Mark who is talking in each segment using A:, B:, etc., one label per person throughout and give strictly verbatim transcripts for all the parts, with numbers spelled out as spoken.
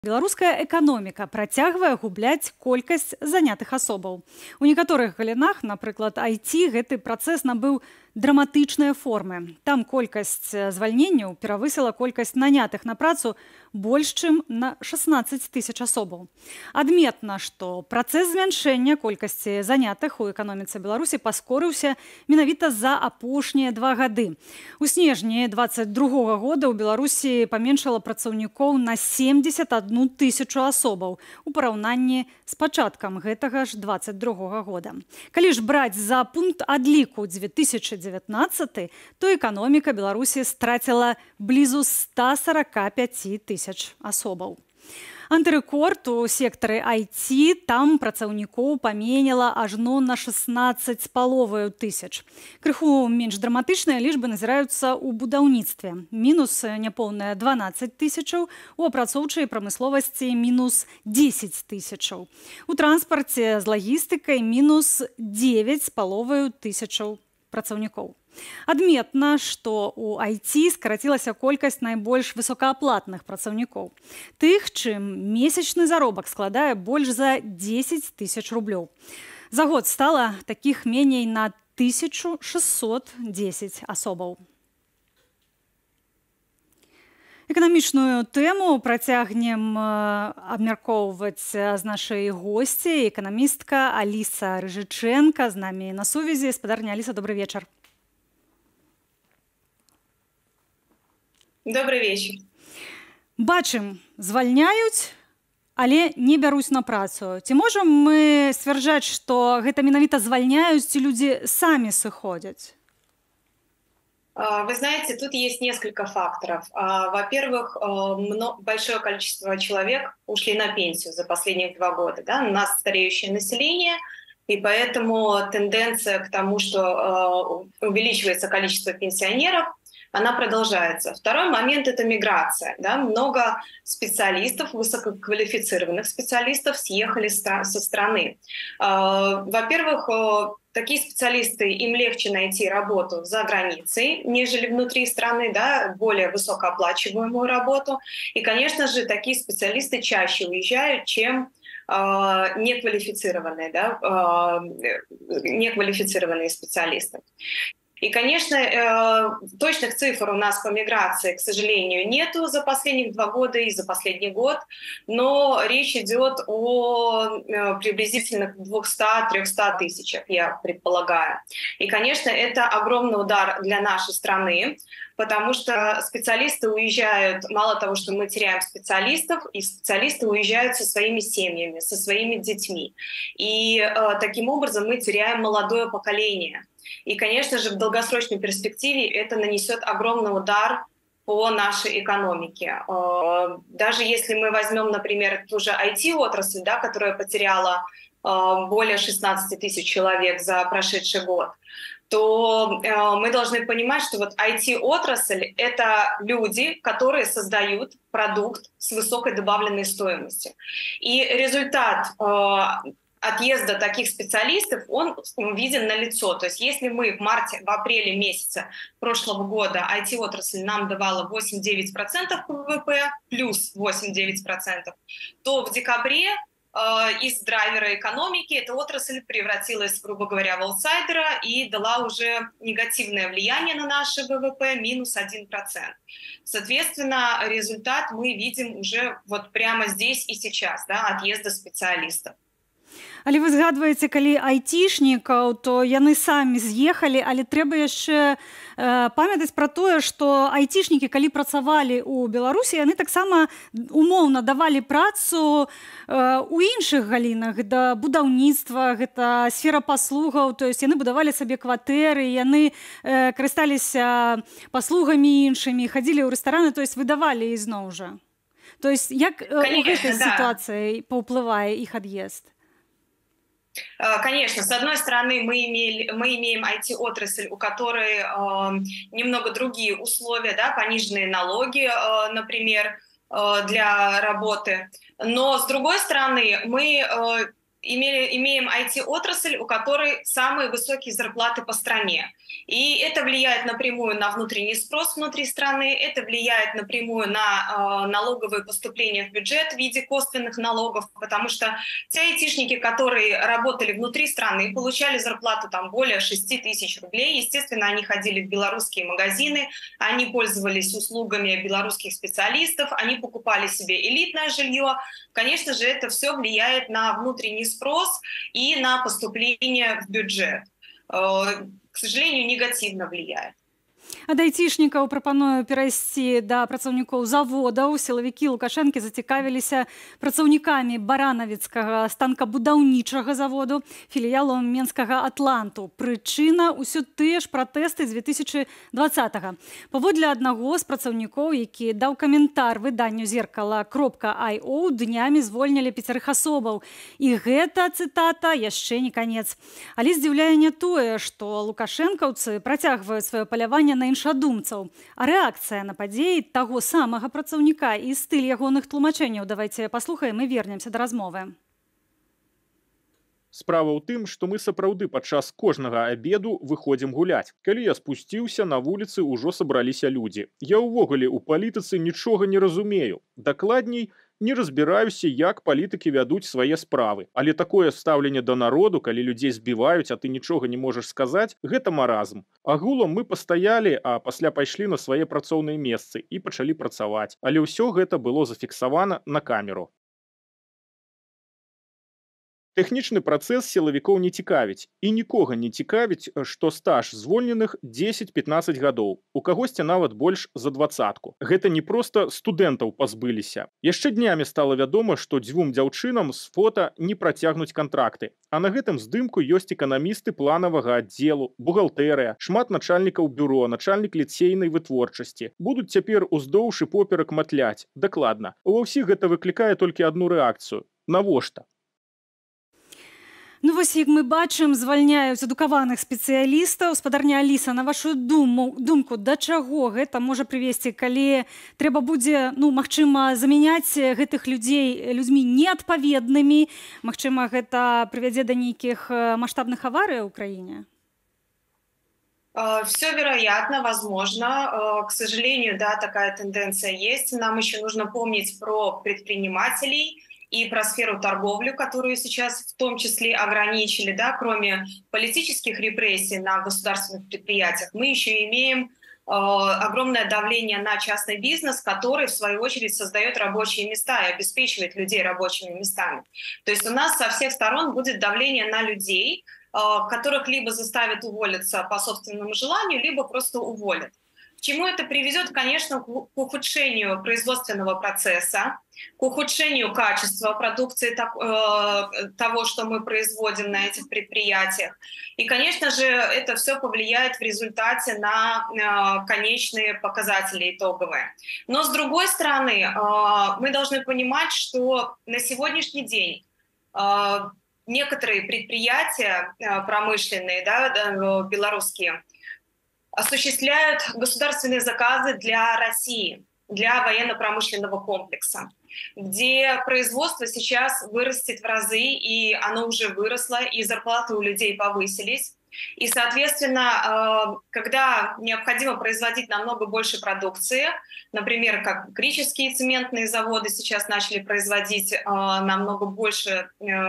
A: Беларуская эканоміка працягвае губляць колькасць занятых асобаў. У некаторых галінах, напрыклад, ай ти, гэты працэс набыў драматычныя формы. Там колькасць звальненняў перавысіла колькасць нанятых на працу больш чым на шаснаццаць тысяч асобаў. Адметна, што працэс змяншэння колькасці занятых у эканоміцы Беларусі паскорыўся менавіта за апошнія два гады. У снежні дваццаць другога года ў Беларусі паменшала працаўнікоў на семьдесят одну тысячу асобаў у параўнанні з пачаткам гэтага ж дваццаць другога года. Калі ж браць за пункт адліку дзве тысячы дзевятнаццаты, то эканоміка Беларусі страціла блізу ста сорока пяці тысяч асобаў. Антырэкорд у сектары ай ти, там працаўнікоў паменяла ажно на шаснаццаць з паловаю тысяч. Крыху менш драматычныя лічбы назіраюцца ў будаўніцтве. Мінус няпоўныя дванаццаць тысячаў, у апрацоўчай прамысловасці мінус дзесяць тысячаў. У транспарце з лагістыкай мінус дзевяць з паловаю тысячаў працаўнікоў. Адметна, што у ай ти скарацілася колькасць найбольш высокааплатных працаўнікоў. Тых, чым месячны заробак складае больш за дзесяць тысяч рублёў. За год стала такіх меней на тысячу шестьсот десять асобаў. Эканамічную тэму працягнем абмяркоўваць з нашай госці, эканамістка Аліса Рыжыченка. З намі на сувязі. Спадарня Аліса, добрый вечар.
B: Добрый вечер.
A: Бачым, звальняюць, але не бяруць на працу. Ці можам мы сцвярджаць, што гэта менавіта звальняюць, ці людзі самі сыходзяць?
B: Вы знаете, тут есть несколько факторов. Во-первых, большое количество человек ушли на пенсию за последние два года. Да? У нас стареющее население, и поэтому тенденция к тому, что увеличивается количество пенсионеров, она продолжается. Второй момент – это миграция. Да? Много специалистов, высококвалифицированных специалистов съехали со страны. Во-первых, такие специалисты, им легче найти работу за границей, нежели внутри страны, да, более высокооплачиваемую работу. И, конечно же, такие специалисты чаще уезжают, чем неквалифицированные, да, неквалифицированные специалисты. И, конечно, точных цифр у нас по миграции, к сожалению, нету за последних два года и за последний год, но речь идет о приблизительно двухстах-трёхстах тысячах, я предполагаю. И, конечно, это огромный удар для нашей страны, потому что специалисты уезжают, мало того, что мы теряем специалистов, и специалисты уезжают со своими семьями, со своими детьми. И э, таким образом мы теряем молодое поколение. И, конечно же, в долгосрочной перспективе это нанесет огромный удар по нашей экономике. Э, даже если мы возьмем, например, ту же ай ти-отрасль, да, которая потеряла э, более шестнадцати тысяч человек за прошедший год, то э, мы должны понимать, что вот ай ти-отрасль — это люди, которые создают продукт с высокой добавленной стоимостью. И результат э, отъезда таких специалистов, он виден налицо. То есть если мы в марте, в апреле месяце прошлого года ай ти-отрасль нам давала восемь-девять процентов вэ вэ пэ, плюс восемь-девять процентов, то в декабре из драйвера экономики эта отрасль превратилась, грубо говоря, в аутсайдера и дала уже негативное влияние на наше вэ вэ пэ, минус один процент. Соответственно, результат мы видим уже вот прямо здесь и сейчас, да, отъезда специалистов.
A: Але вы згадваеце, калі айцішнікаў, то яны самі з'ехалі, але трэба яшчэ э, памятаць пра тое, што айцішнікі, калі працавалі ў Беларусі, яны таксама умоўна давалі працу э, у іншых галінах, да будаўніцтва, гэта сфера паслугаў, то есть яны будавалі сабе кватэры, яны э, карысталіся паслугамі іншымі, хадзілі ў рэстараны, то есть выдавалі ізноў жа. То есть як э, у гэтай
B: да.
A: сітуацыі паўплывае іх ад'езд?
B: Конечно, с одной стороны, мы, имели, мы имеем ай ти-отрасль, у которой э, немного другие условия, да, пониженные налоги, э, например, э, для работы. Но, с другой стороны, мы э, имели, имеем ай ти-отрасль, у которой самые высокие зарплаты по стране. И это влияет напрямую на внутренний спрос внутри страны, это влияет напрямую на э, налоговые поступления в бюджет в виде косвенных налогов, потому что те айтишники, которые работали внутри страны, получали зарплату там более шести тысяч рублей, естественно, они ходили в белорусские магазины, они пользовались услугами белорусских специалистов, они покупали себе элитное жилье. Конечно же, это все влияет на внутренний спрос и на поступление в бюджет. К сожалению, негативно влияет.
A: Ад айцішнікаў прапаную перайсці да працаўнікоў заводаў. Сілавікі Лукашэнкі зацікавіліся працаўнікамі баранавіцкага станкабудаўнічага заводу, філіялу менскага «Атланту». Прычына – усё тыя ж пратэсты з две тысячы двадцатага. Паводле аднаго з працаўнікоў, які даў каментар выданню «Зеркала кропка ай о», днямі звольнілі пяцярых асобаў. І гэта, цытата, яшчэ не канец. Але здзіўляе не тое, што лукашэнкаўцы працягваюць сваё паляванне на іншадумцаў. А рэакцыя на падзеі таго самага працаўніка і стыль ягоных тлумачэнняў давайце паслухаем і вернемся да размовы.
C: Справа ў тым, што мы сапраўды падчас кожнага абеду выходзім гуляць. Калі я спусціўся, на вуліцы ўжо сабраліся людзі. Я ўвогуле ў палітыцы нічога не разумею. Дакладней, не разбіраюся, як палітыкі вядуць свае справы. Але такое стаўленне да народу, калі людзей збіваюць, а ты нічога не можаш сказаць, гэта маразм. Агулам мы пастаялі, а пасля пайшлі на свае працоўныя месцы і пачалі працаваць. Але ўсё гэта было зафіксавана на камеру. Тэхнічны працэс сілавікоў не цікавіць. І нікога не цікавіць, што стаж звольненых дзесяць-пятнаццаць гадоў. У кагосьці нават больш за дваццатку. Гэта не проста студэнтаў пазбыліся. Яшчэ днямі стала вядома, што дзвюм дзяўчынам з фота не працягнуць кантракты. А на гэтым здымку ёсць эканамісты планавага аддзелу, бухгалтэрыя, шмат начальнікаў бюро, начальнік ліцейнай вытворчасці. Будуць цяпер уздоўж і поперак матляць. Дакладна. Ува ўсіх гэта выклікае толькі адну рэакцыю. Навошта?
A: Ну вось, як мы бачым, звальняюць адукаваных спецыялістаў. Спадарня Аліса, на вашу думу, думку, да чаго гэта можа прывесці, калі трэба будзе, ну, магчыма, замяняць гэтых людзей людзьмі неадпаведнымі? Магчыма, гэта прывядзе да нейкіх маштабных аварый ў краіне?
B: Все вероятно, возможно. К сожалению, да, такая тенденция есть. Нам еще нужно помнить про предпринимателей и про сферу торговли, которую сейчас в том числе ограничили, да, кроме политических репрессий на государственных предприятиях, мы еще имеем э, огромное давление на частный бизнес, который, в свою очередь, создает рабочие места и обеспечивает людей рабочими местами. То есть у нас со всех сторон будет давление на людей, э, которых либо заставят уволиться по собственному желанию, либо просто уволят. К чему это приведет? Конечно, к ухудшению производственного процесса, к ухудшению качества продукции того, что мы производим на этих предприятиях. И, конечно же, это все повлияет в результате на конечные показатели итоговые. Но, с другой стороны, мы должны понимать, что на сегодняшний день некоторые предприятия промышленные, да, белорусские, осуществляют государственные заказы для России, для военно-промышленного комплекса, где производство сейчас вырастет в разы, и оно уже выросло, и зарплаты у людей повысились. И, соответственно, когда необходимо производить намного больше продукции, например, как кричевские цементные заводы сейчас начали производить намного больше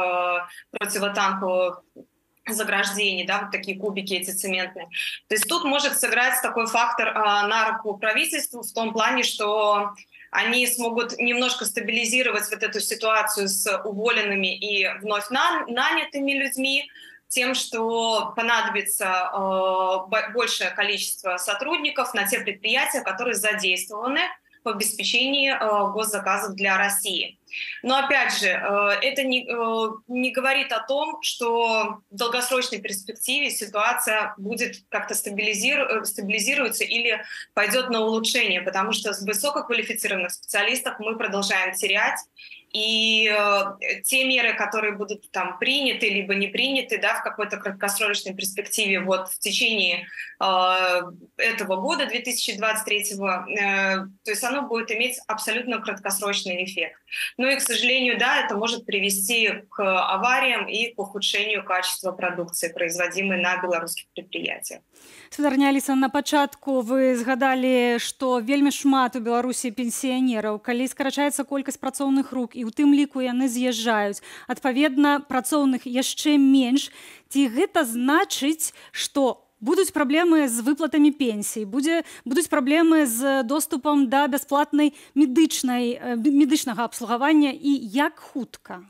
B: противотанковых заграждений, да, вот такие кубики эти цементные. То есть тут может сыграть такой фактор э, на руку правительству в том плане, что они смогут немножко стабилизировать вот эту ситуацию с уволенными и вновь на, нанятыми людьми, тем, что понадобится э, большее количество сотрудников на те предприятия, которые задействованы в обеспечении э, госзаказов для России. Но опять же, э, это не, э, не говорит о том, что в долгосрочной перспективе ситуация будет как-то стабилизиру- стабилизируется или пойдет на улучшение, потому что с высококвалифицированных специалистов мы продолжаем терять. и э, те меры, которые будут там приняты либо не приняты, да, в какой-то краткосрочной перспективе, вот в течение э, этого года, две тысячи двадцать третьего, э, то есть оно будет иметь абсолютно краткосрочный эффект. Ну и, к сожалению, да, это может привести к авариям и к ухудшению качества продукции, производимой на белорусских предприятиях.
A: Спадарня Аліса, на пачатку вы згадалі, што вельмі шмат у Беларусі пенсіянераў, калі скарачаецца колькасць працоўных рук і ў тым ліку яны з'язджаюць, адпаведна, працоўных яшчэ менш. Ці гэта значыць, што будуць праблемы з выплатамі пенсій, будзе, будуць праблемы з доступам да бясплатнай медычнай, медычнага абслугавання і як хутка?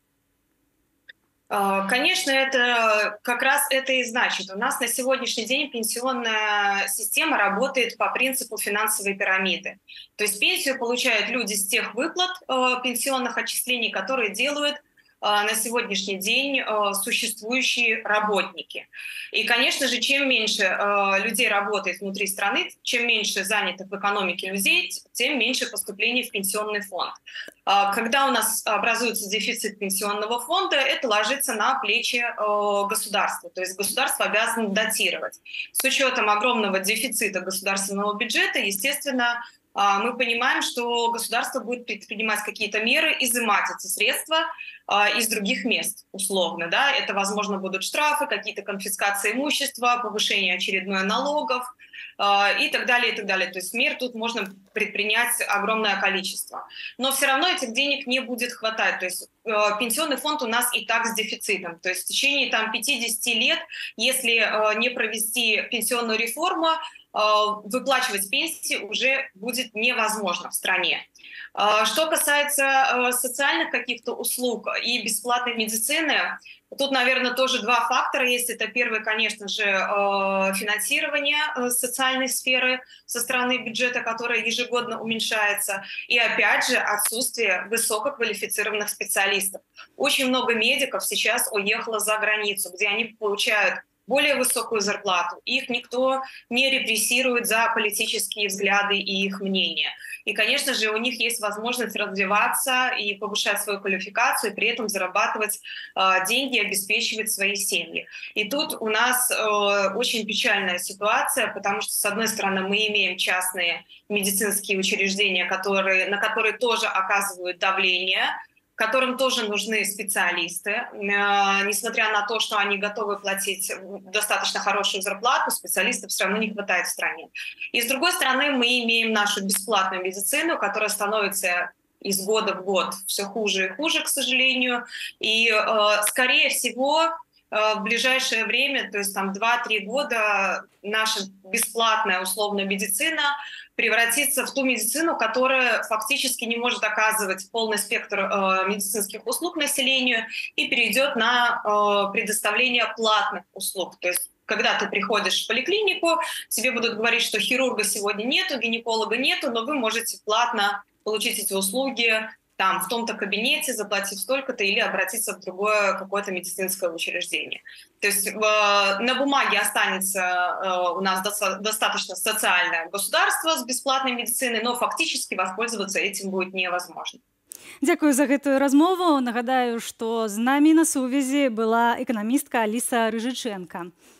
B: Конечно, это как раз это и значит. У нас на сегодняшний день пенсионная система работает по принципу финансовой пирамиды. То есть пенсию получают люди с тех выплат пенсионных отчислений, которые делают на сегодняшний день существующие работники. И, конечно же, чем меньше людей работает внутри страны, чем меньше занятых в экономике людей, тем меньше поступлений в пенсионный фонд. Когда у нас образуется дефицит пенсионного фонда, это ложится на плечи государства. То есть государство обязано датировать. С учетом огромного дефицита государственного бюджета, естественно, мы понимаем, что государство будет предпринимать какие-то меры, изымать эти средства из других мест, условно. Да? Это, возможно, будут штрафы, какие-то конфискации имущества, повышение очередной налогов и так далее, и так далее. То есть мер тут можно предпринять огромное количество. Но все равно этих денег не будет хватать. То есть пенсионный фонд у нас и так с дефицитом. То есть в течение там, пятидесяти лет, если не провести пенсионную реформу, выплачивать пенсии уже будет невозможно в стране. Что касается социальных каких-то услуг и бесплатной медицины, тут, наверное, тоже два фактора есть. Это первый, конечно же, финансирование социальной сферы со стороны бюджета, которое ежегодно уменьшается. И опять же, отсутствие высококвалифицированных специалистов. Очень много медиков сейчас уехало за границу, где они получают более высокую зарплату. Их никто не репрессирует за политические взгляды и их мнения. И, конечно же, у них есть возможность развиваться и повышать свою квалификацию, и при этом зарабатывать э, деньги, обеспечивать свои семьи. И тут у нас э, очень печальная ситуация, потому что, с одной стороны, мы имеем частные медицинские учреждения, которые, на которые тоже оказывают давление, которым тоже нужны специалисты. Несмотря на то, что они готовы платить достаточно хорошую зарплату, специалистов все равно не хватает в стране. И с другой стороны, мы имеем нашу бесплатную медицину, которая становится из года в год все хуже и хуже, к сожалению. И, скорее всего, в ближайшее время, то есть там два-три года, наша бесплатная условная медицина превратится в ту медицину, которая фактически не может оказывать полный спектр э, медицинских услуг населению и перейдет на э, предоставление платных услуг. То есть когда ты приходишь в поликлинику, тебе будут говорить, что хирурга сегодня нету, гинеколога нету, но вы можете платно получить эти услуги там, в том-то кабинете, заплатив столько-то, или обратиться в другое какое-то медицинское учреждение. То есть э, на бумаге останется э, у нас до- достаточно социальное государство с бесплатной медициной, но фактически воспользоваться этим будет невозможно.
A: Дзякую за гэтую размову. Нагадаю, што з намі на сувязі была эканамістка Аліса Рыжыченка.